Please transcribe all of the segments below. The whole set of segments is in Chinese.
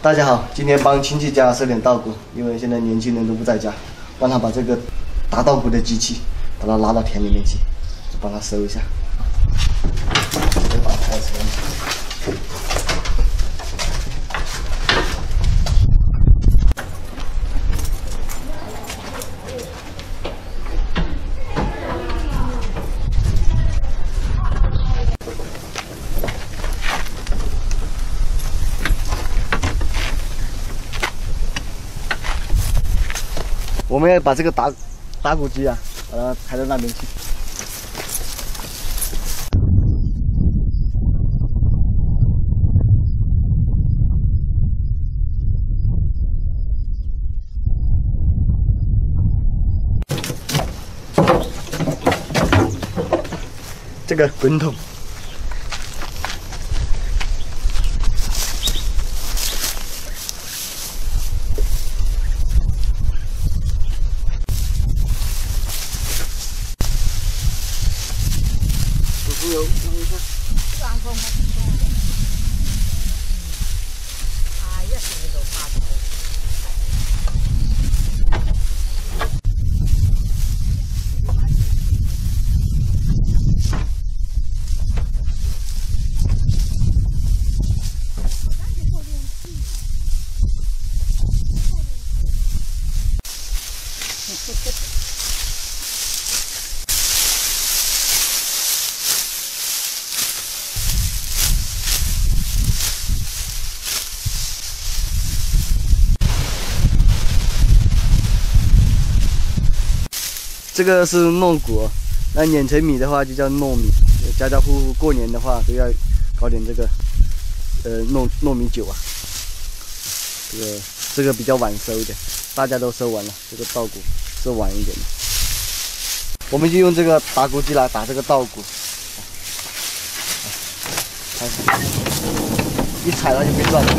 大家好，今天帮亲戚家收点稻谷，因为现在年轻人都不在家，帮他把这个打稻谷的机器，把它拉到田里面去，就帮他收一下。把它开车。我们要把这个打谷机啊，把它开到那边去。这个滚筒。有弄一下。哎呀，这个都发愁。这个是糯谷，那碾成米的话就叫糯米。家家户户过年的话都要搞点这个，糯米酒啊。这个比较晚收的，大家都收完了，这个稻谷收晚一点的。我们就用这个打谷机来打这个稻谷，开始，一踩它就会转。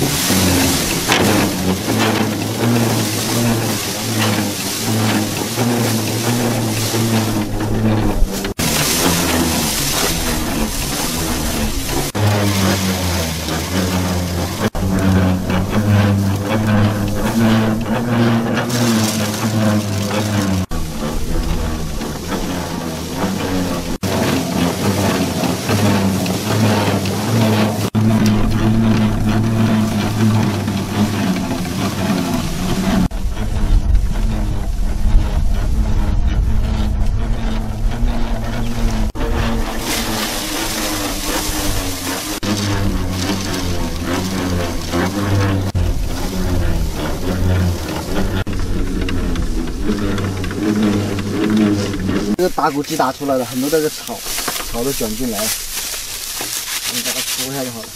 这个打谷机打出来了，很多这个草都卷进来了，我们把它搓一下就好了。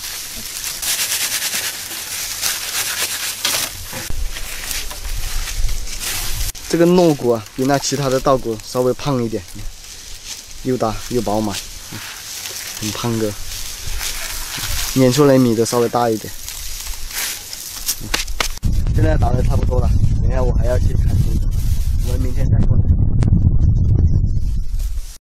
这个糯谷啊，比那其他的稻谷稍微胖一点，又大又饱满，很胖个，碾出来米都稍微大一点。现在打的差不多了，等一下我还要去砍竹子，我们明天再做。